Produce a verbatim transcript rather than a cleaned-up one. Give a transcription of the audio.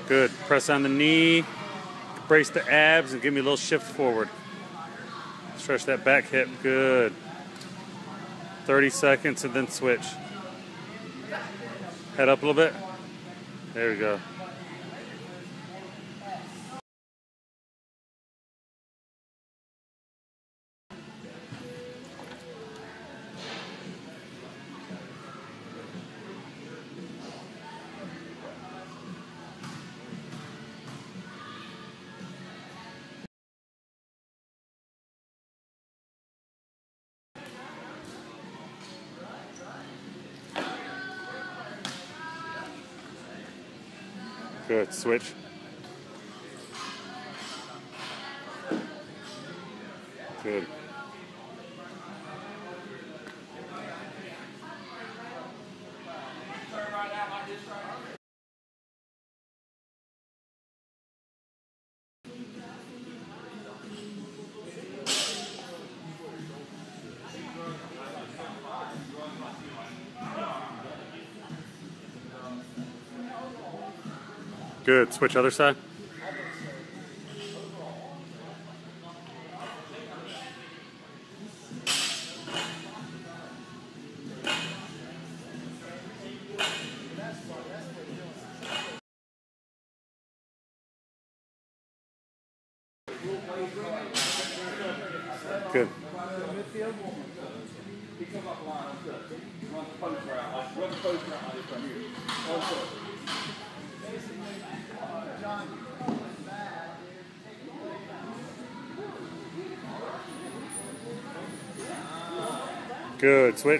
Good. Press on the knee, brace the abs, and give me a little shift forward. Stretch that back hip. Good. thirty seconds and then switch. Head up a little bit. There we go. Good. Switch. Good. Good. Switch other side. Good. Good. Switch.